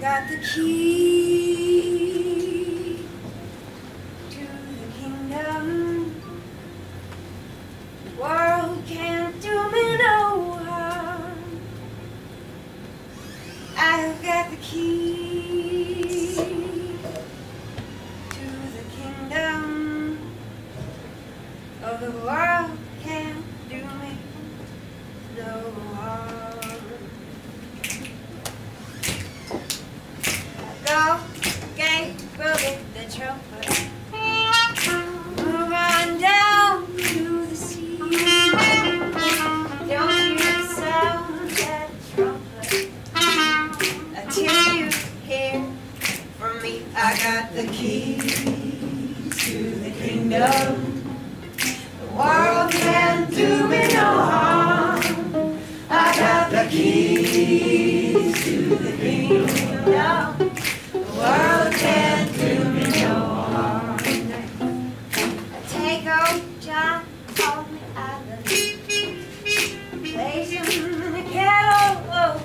got the key to the kingdom. The world can't do me no harm. I've got the key to the kingdom. Oh, the world can't do me no harm. Go, Gabriel, the trumpet. Move on down to the sea. Don't you sound that trumpet until you hear from me. I got the key to the kingdom. The world can't do me no harm. I got the keys to the kingdom. The world can't do me no harm. Take old John, call me Island. Place him in the kettle.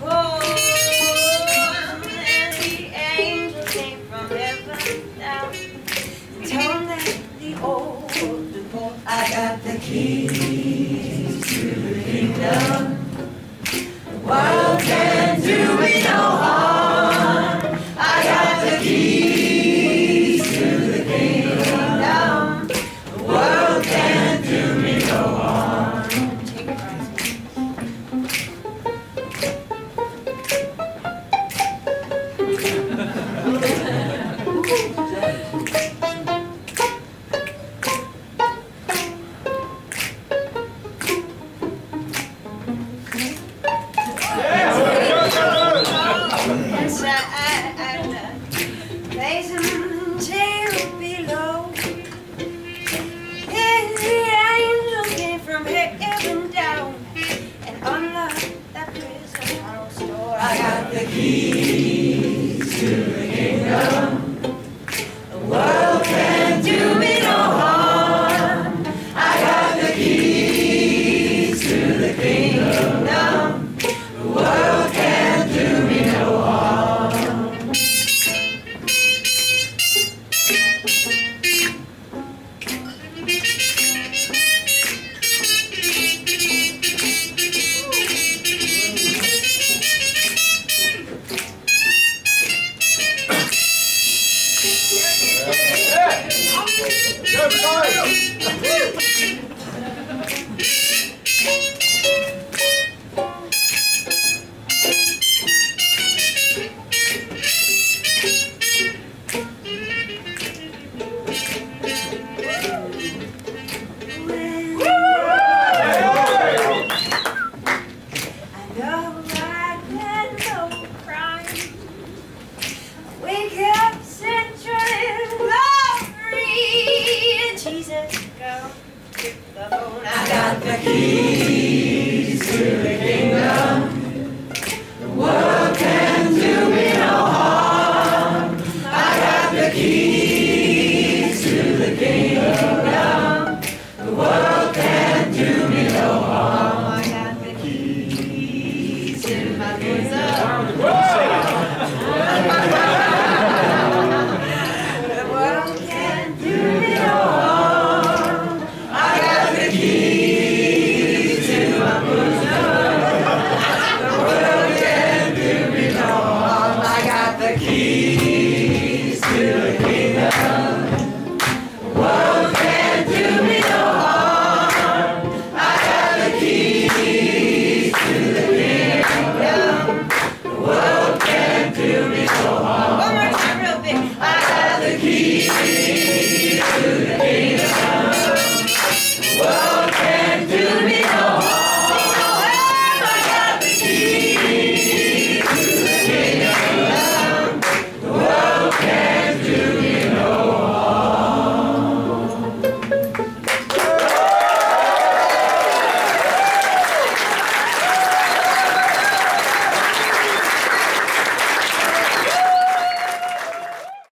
And the angel came from heaven down. Told him that the old boy, I got the keys to the kingdom. The world can't do me no harm. I got the keys to the kingdom. The world can't do me no harm. Take it right. Place him below. And the angel came from heaven down and unlocked that prison house door. I got the keys to the kingdom. The world can't do me no harm. I got the keys to the kingdom. The world can't do me no harm. Key.